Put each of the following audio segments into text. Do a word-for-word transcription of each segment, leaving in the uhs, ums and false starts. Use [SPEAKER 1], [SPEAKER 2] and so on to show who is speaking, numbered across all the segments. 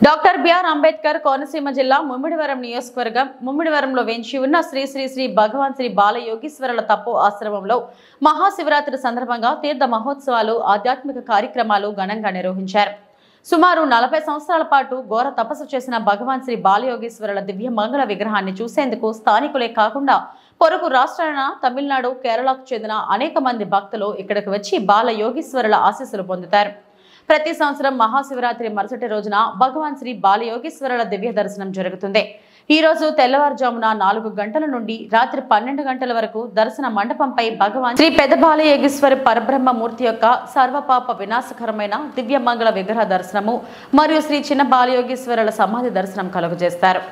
[SPEAKER 1] Doctor BR Ambedkar Konaseema జిల్లా ముమ్మిడివరం నియోజకవర్గం ముమ్మిడివరంలో వెంచి ఉన్న శ్రీ శ్రీ శ్రీ భగవాన్ శ్రీ బాలయోగీశ్వరుల తపో ఆశ్రమంలో మహాశివరాత్రి సందర్భంగా తీర్థ మహోత్సవాలు ఆధ్యాత్మిక కార్యక్రమాలు ఘనంగా నిర్వహించారు. సుమారు నలభై సంవత్సరాల పాటు ఘోర తపస్సు చేసిన భగవాన్ శ్రీ బాలయోగీశ్వరుల దివ్య మంగళ విగ్రహాన్ని చూసేందుకు స్థానికులే కాకుండా పొరుగు రాష్ట్రాలైన తమిళనాడు, కేరళకు చెందిన అనేక మంది భక్తులు ఇక్కడికి వచ్చి బాలయోగీశ్వరుల ఆశీస్సులు పొందుతారు. ప్రతి సంవత్సరం మహాశివరాత్రి మరుసటి రోజున భగవాన్ శ్రీ బాలయోగీశ్వరుల దివ్య దర్శనం జరుగుతుంది. ఈ రోజు తెల్లవారుజామున నాలుగు గంటల నుండి రాత్రి పన్నెండు గంటల వరకు దర్శన మండపంపై భగవాన్ శ్రీ పెద్ద బాలయోగీశ్వరి పరబ్రహ్మ మూర్తి యొక్క సర్వపాప వినాశకరమైన దివ్య మంగళ విగ్రహ దర్శనము మరియు శ్రీ చిన్న బాలయోగీశ్వరుల సమాధి దర్శనం కలుగజేస్తారు.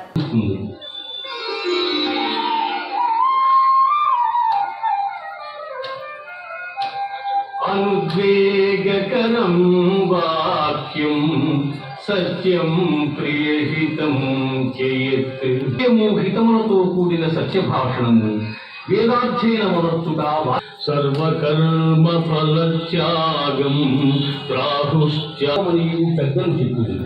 [SPEAKER 2] అనుద్వేగకరం వాక్యం సత్యం ప్రియహితం చేయత్ హితములతో కూడిన సత్యభాషణము వేదాధ్యయనమనొచ్చుగా సర్వకర్మ ఫలత్యాగం ప్రాహుష్యమని పెద్దలు చెప్పుతుంది.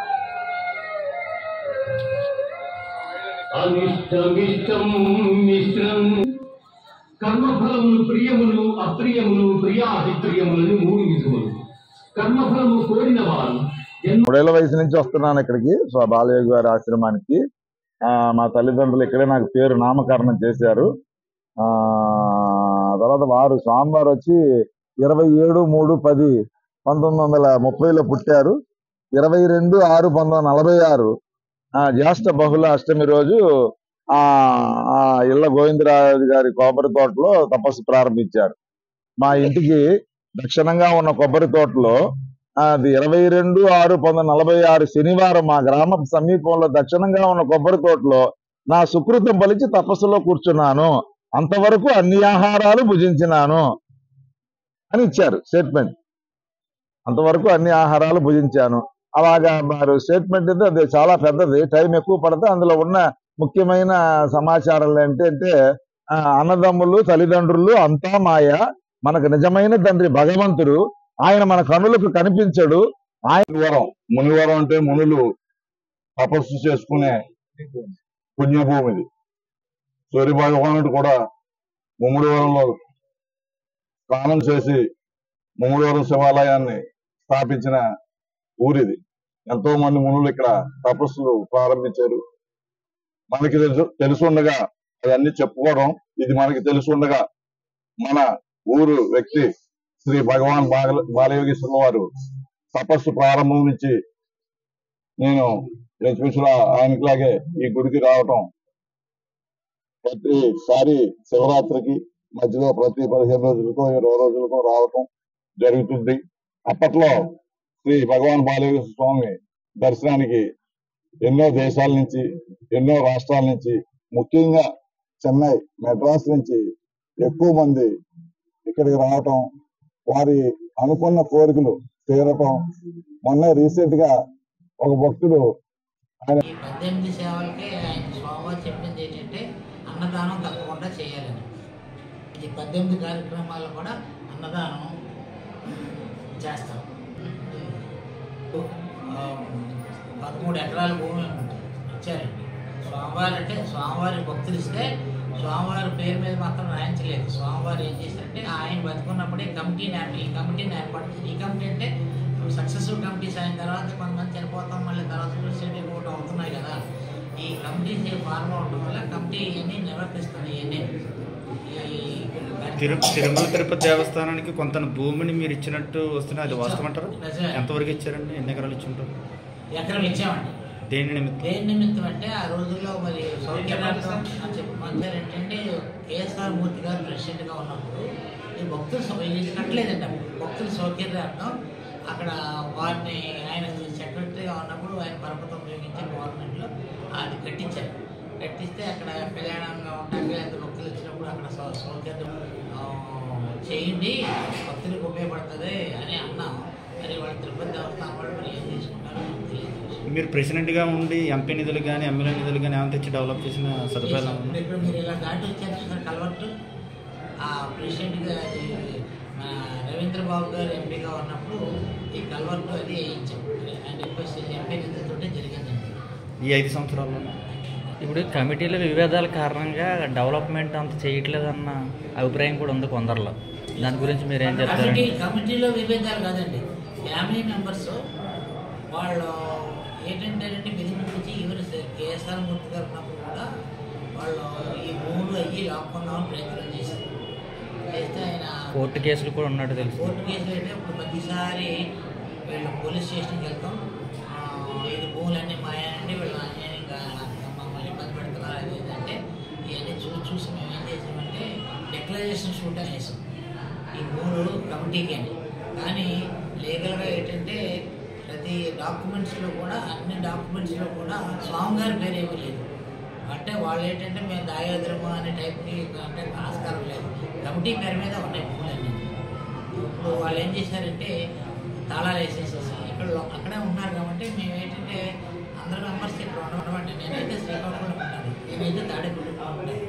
[SPEAKER 2] అనిష్టమిష్టం మిశ్రం కర్మఫలములు ప్రియములు అప్రియములు ప్రియాభిప్రియములని మూడు విధములు. కర్మఫలము కోరిన వారు
[SPEAKER 3] మూడేళ్ల వయసు నుంచి వస్తున్నాను ఇక్కడికి, సో బాలయోగి గారి ఆశ్రమానికి. మా తల్లిదండ్రులు ఇక్కడే నాకు పేరు నామకరణం చేశారు. ఆ తర్వాత వారు స్వామివారు వచ్చి ఇరవై ఏడు మూడు పది పంతొమ్మిది వందల ముప్పైలో పుట్టారు. ఇరవై రెండు ఆరు పంతొమ్మిది వందల నలభై ఆరు జ్యేష్ఠ బహుళ అష్టమి రోజు ఆ ఇళ్ల గోవిందరాజు గారి కొబ్బరి తోటలో తపస్సు ప్రారంభించారు. మా ఇంటికి దక్షిణంగా ఉన్న కొబ్బరి తోటలో అది ఇరవై రెండు ఆరు పంతొమ్మిది నలభై ఆరు శనివారం మా గ్రామ సమీపంలో దక్షిణంగా ఉన్న కొబ్బరి తోటలో నా సుకృతం పలిచి తపస్సులో కూర్చున్నాను, అంతవరకు అన్ని ఆహారాలు భుజించినాను అని ఇచ్చారు స్టేట్మెంట్. అంతవరకు అన్ని ఆహారాలు భుజించాను. అలాగా మరి స్టేట్మెంట్ అయితే అది చాలా పెద్దది, టైం ఎక్కువ పడితే అందులో ఉన్న ముఖ్యమైన సమాచారాలు ఏంటంటే అన్నదమ్ములు తల్లిదండ్రులు అంతా మాయ, మనకు నిజమైన తండ్రి భగవంతుడు, ఆయన మన కనులకు కనిపించడు. ఆయన వరం మునివరం అంటే మునులు తపస్సు చేసుకునే పుణ్యభూమిది. సూర్య భగవానుడు కూడా ముమ్మిడివరంలో స్నానం చేసి ముమ్మిడివరం శివాలయాన్ని స్థాపించిన ఊరిది. ఎంతో మంది మునులు ఇక్కడ తపస్సులు ప్రారంభించారు. మనకి తెలుసు తెలుసుండగా అవన్నీ చెప్పుకోవడం, ఇది మనకి తెలుసుండగా మన ఊరు వ్యక్తి శ్రీ భగవాన్ బాల బాలయోగీశ్వరుల వారు తపస్సు ప్రారంభం నుంచి నేను ఇంచుమించుగా ఆయనకిలాగే ఈ గుడికి రావటం, ప్రతిసారి శివరాత్రికి మధ్యలో ప్రతి పదిహేను రోజులకో ఇరవై రోజులకో రావటం జరుగుతుంది. అప్పట్లో శ్రీ భగవాన్ బాలయోగీశ్వర స్వామి దర్శనానికి ఎన్నో దేశాల నుంచి ఎన్నో రాష్ట్రాల నుంచి ముఖ్యంగా చెన్నై మెడ్రాస్ నుంచి ఎక్కువ మంది ఇక్కడికి రావటం, వారి అనుకున్న కోరికలు తీరటం. మొన్న రీసెంట్ గా ఒక భక్తుడు ఆయన
[SPEAKER 4] పద్దెనిమిది సేవలకి ఆయన స్వామివారు చెప్పింది ఏంటంటే అన్నదానం తప్పకుండా చేయాలని. ఈ పద్దెనిమిది కార్యక్రమాల్లో కూడా అన్నదానం చేస్తాం. పదమూడు ఎకరాల భూమి ఇచ్చారండి స్వామివారు. అంటే స్వామివారి భక్తులు ఇస్తే స్వామివారి పేరు మీద మాత్రం రాయించలేదు. స్వామివారు ఏం చేశారంటే ఆయన బతుకున్నప్పుడే కమిటీని ఈ కమిటీని ఏర్పాటు చేసి, ఈ కమిటీ అంటే సక్సెస్ఫుల్ కమిటీస్ అయిన తర్వాత కొంతమంది చనిపోతాం, మళ్ళీ తర్వాత ప్రెసిడెంట్ కూడా అవుతున్నాయి కదా. ఈ కమిటీ ఫార్మ్ అవడం వల్ల కమిటీ ఇవన్నీ నిర్వర్తిస్తుంది. ఇవన్నీ
[SPEAKER 5] తిరు తిరుమల తిరుపతి దేవస్థానానికి కొంత భూమిని మీరు ఇచ్చినట్టు వస్తున్నా, అది వాస్తవం అంటారు? ఎంతవరకు ఇచ్చారండి? ఎన్ని ఎకరాలు ఇచ్చి ఉంటారు?
[SPEAKER 4] ఎకరం ఇచ్చామండి. దేని నిమిత్తం దేని నిమిత్తం అంటే ఆ రోజుల్లో మరి సౌకర్యార్థం అని చెప్పమంటారు. ఏంటంటే కేఎస్ఆర్ మూర్తి గారు ప్రెసిడెంట్గా ఉన్నప్పుడు ఈ భక్తులు ఇది కట్టలేదండి. అప్పుడు భక్తుల సౌకర్యార్థం అక్కడ వారిని ఆయన సెక్రటరీగా ఉన్నప్పుడు ఆయన పరపతం ఉపయోగించి గవర్నమెంట్లో అది కట్టించారు. కట్టిస్తే అక్కడ కళ్యాణంగా ఉండడానికి ఎంత భక్తులు వచ్చినప్పుడు అక్కడ సౌకర్యం చేయండి, భక్తులకు ఉపయోగపడుతుంది అని అన్నాం. మరి వాళ్ళు తిరుపతి దేవస్థానం వాళ్ళు మరి ఏం తీసుకుంటారో తెలియదు.
[SPEAKER 5] మీరు ప్రెసిడెంట్గా ఉండి ఎంపీ నిధులు కానీ ఎమ్మెల్యే నిధులు కానీ ఏమైనా తెచ్చి డెవలప్ చేసిన సదుపాయాలు?
[SPEAKER 4] ఇప్పుడు మీరు ఇలా దాటి వచ్చారు కలవట్టు ఆ ప్రెసిడెంట్గా రవీంద్రబాబు గారు ఎంపీగా ఉన్నప్పుడు ఈ కల్వర్టు అది వేయించాం. ఆయన రిక్వెస్ట్ చేసి ఎంపీ నిధులతో
[SPEAKER 5] ఈ ఐదు సంవత్సరాల్లో?
[SPEAKER 6] ఇప్పుడు కమిటీల విభేదాల కారణంగా డెవలప్మెంట్ అంత చేయట్లేదన్న అభిప్రాయం కూడా ఉంది కొందరిలో. దాని గురించి మీరు ఏం చెప్తారు?
[SPEAKER 4] కమిటీ కమిటీలో విభేదాలు కాదండి, ఫ్యామిలీ మెంబర్స్ వాళ్ళు ఏంటంటే బిజినెస్ నుంచి ఈవెన్ కేఎస్ఆర్ మూర్తి గారు ఉన్నప్పుడు కూడా వాళ్ళు ఈ భూములు అయ్యి లాక్కుందామని ప్రయత్నం చేశారు. చేస్తే ఆయన
[SPEAKER 6] కోర్టు కేసులు కూడా ఉన్నట్టు తెలుసు.
[SPEAKER 4] కోర్టు కేసులు అయితే ఇప్పుడు ప్రతిసారి వీళ్ళు పోలీస్ స్టేషన్కి వెళ్తాం, ఇది భూములన్నీ మాయానండి, వీళ్ళు అన్యాయంగా మమ్మల్ని ఇబ్బంది పెడుతున్నారు అది ఏంటంటే ఇవన్నీ చూసి చూసి మేము ఏం చేసామంటే డిక్లరేషన్ షూట్ అని వేసాం ఈ భూములు కమిటీకి అని. కానీ లీగల్గా ఏంటంటే ప్రతి డాక్యుమెంట్స్లో కూడా అన్ని డాక్యుమెంట్స్లో కూడా స్వామి గారి పేరు ఏమీ లేదు. అంటే వాళ్ళు ఏంటంటే మేము దాయోద్రమ అనే టైప్కి అంటే ఆస్కారం లేదు, కమిటీ పేరు మీద ఉన్నాయి భూములన్నీ. ఇప్పుడు వాళ్ళు ఏం చేశారంటే తాళాలు వేసేసేసి ఇక్కడ అక్కడే ఉన్నారు కాబట్టి మేము ఏంటంటే అందరు మెంబర్స్ ఇక్కడ ఉండమంటే నేనైతే శ్రీకాకుళంలో ఉంటాను, నేనైతే తాడేపల్లిలో ఉంటాను.